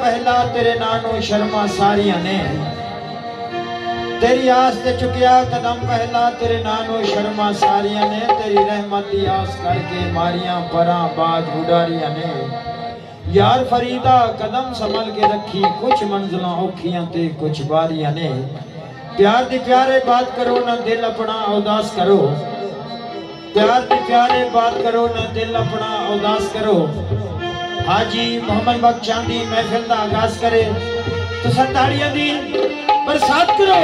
पहला तेरे नानू शर्मा सारिया ने तेरी आस ते चुकिया कदम पहला तेरे नानू शर्मा सारिया ने तेरी रहमत की आस करके मारिया परा बाज उडारिया ने यार फरीदा कदम संभल के रखी कुछ मंजिलां औखियां ते कुछ बारियां ने प्यार दी प्यारे बात करो ना दिल अपना उदास करो प्यार दी प्यारे बात करो ना दिल अपना उदास करो। हाजी मोहम्मद बख्श चांदी महफिल का आगाज करे तो ताड़ियां दी बरसात करो।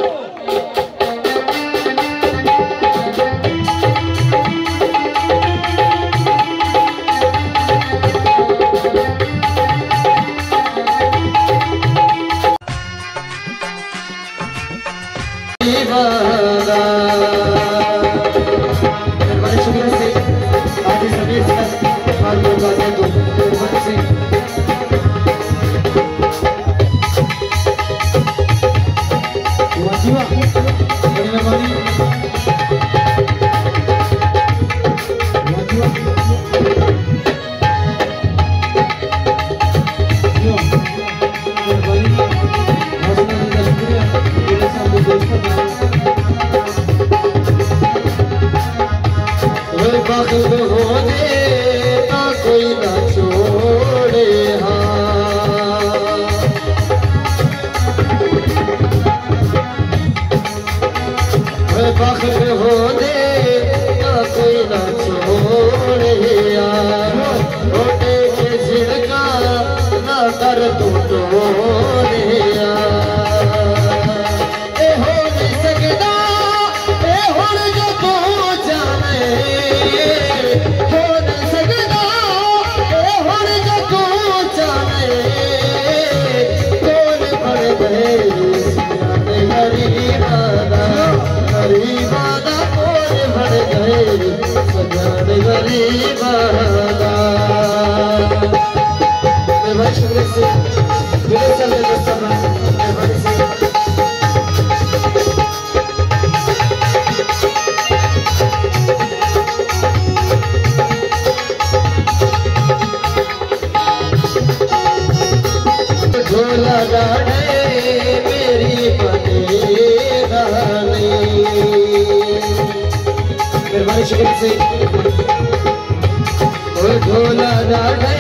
ढोला डाढ़े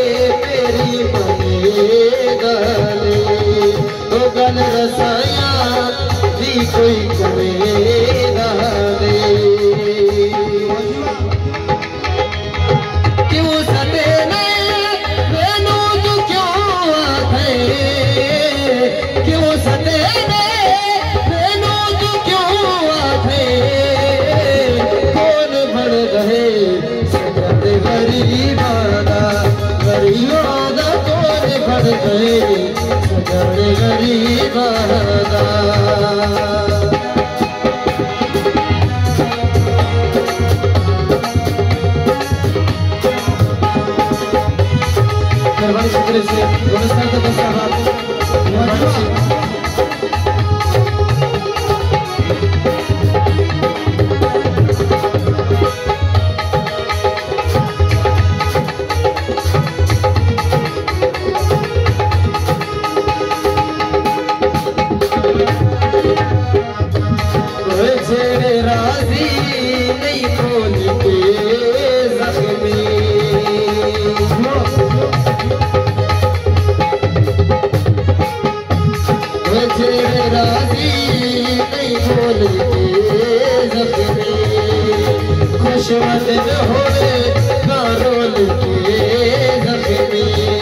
तेरी गाने तो गल रसाया भी कोई करे क्यों सते मैनू तू क्यों आखे क्यों सते मैनू तू क्यों आखे कौन बन गए गरीबादा कौन बन गए सजन गरीबादा मेहरबानी शुक्रिया से गुलस्तान का दस्ता मेहरबानी से खुशमद होए कारोल के जख्मी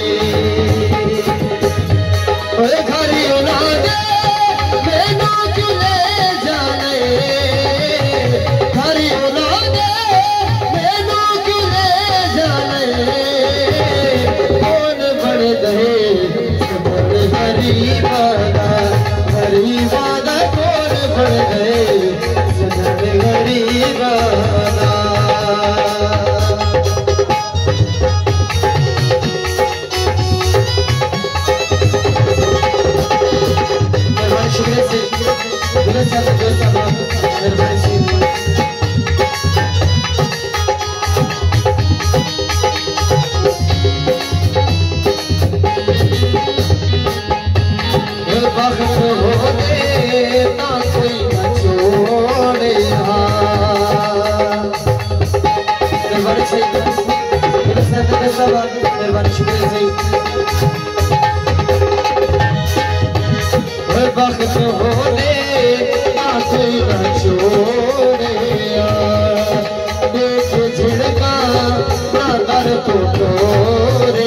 ओए घरी औलाद मैनू क्यों ले जाने घरी औलाद मैनू क्यों ले जाने कौन बन गए गरीबादा गरीबादा कौन बन गए सजन गरीबादा बख्श हो दे ना कोई न छोड़े मेहरबानी शुक्रिया सही बख्श हो दे ना कोई न छोड़े देख झिड़का ना दर तो तोरे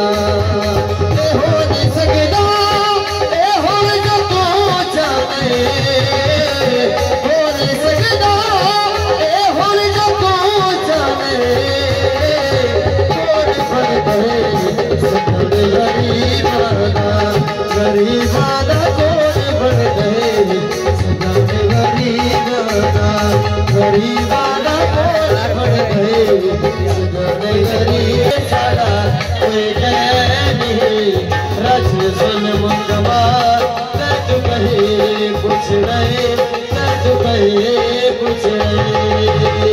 हो नहीं सकता हो जो तू जाने हो नहीं सकता हो जो तू जाने गरीबाना कौन बन गए गरीबाना कौन बन गए गरीब सारा कोई नहीं रच जुल्म कमाल तू कहे कुछ नहीं तू कहे कुछ नहीं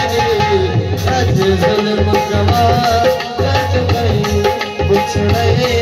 जुल्म कमा कुछ नहीं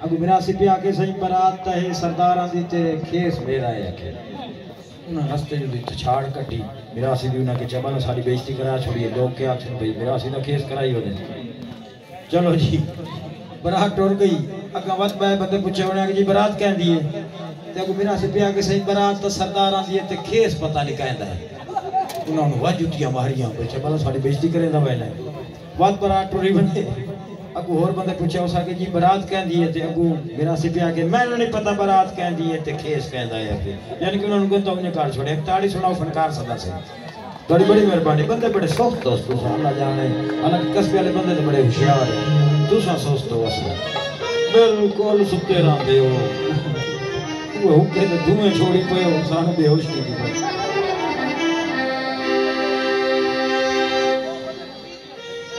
अब मिरासी पे आके सही बारात है सरदारा दी तेरे खेस मेरा है के उन्हें रास्ते जो छाड़ कटी मिरासी दी उन्हें के चबल सारी बेइज्जती करा छोड़ी लोग के आखिर भाई मिरासी दा केस कराई होने चलो जी बारात टुर गई अगा वत बाय बंदे पूछे उन्हें कि जी बारात कहंदी है ते अगो मिरासी पे आके सही बारात तो सरदारा दी ते खेस पता नहीं कहंदा है उन्होंने वह जुतियां मारियां पे चबल सारी बेइज्जती करेंदा वैने वत बारात टुरी बने अगू होर बंदे पूछे उस आके जी बारात कहंदी है ते अगू मिरासी पे आके मैनू नहीं पता बारात कहंदी है ते खेस कहंदा है यानी कि उन्होंने गंतो उन्हें कार छोड़े एक ताड़ी सुनाओ फनकार सदा से बड़ी बड़ी मेहरबानी बंदे बड़े सोच दोस्त अल्लाह जाने अलग कस्बे वाले बंदे तो बड़े होशियार है तुसा सोच तो बस बिल्कुल सुते रहंदे हो वो हुक्के ते धुएं छोड़ी पे हो सानू बेहोश की दी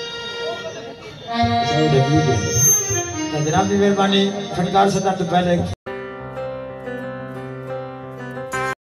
जनाब की मेहरबानी फनकार सदा तो पहले